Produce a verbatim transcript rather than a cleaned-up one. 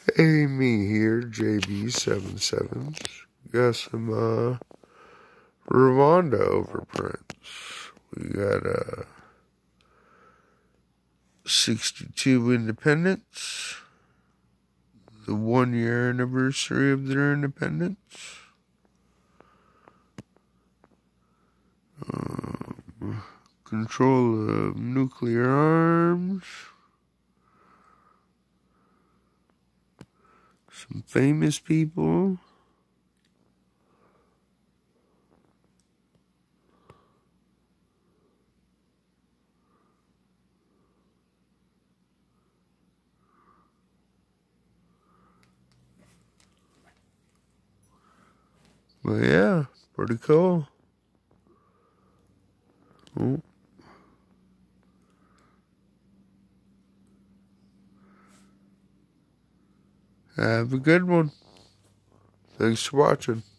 Hey, me here, J B seven seven. Got some, uh, Rwanda Overprints. We got, uh, sixty-two independence. The one year anniversary of their independence. Um, control of nuclear arms. Some famous people. But yeah, pretty cool. Oh. Have a good one. Thanks for watching.